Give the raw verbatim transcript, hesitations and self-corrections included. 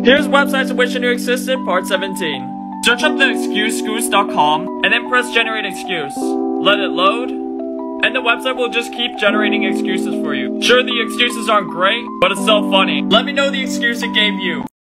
Here's websites I wish I knew existed, part seventeen. Search up the excuse goose dot com and then press generate excuse. Let it load, and the website will just keep generating excuses for you. Sure, the excuses aren't great, but it's still funny. Let me know the excuse it gave you.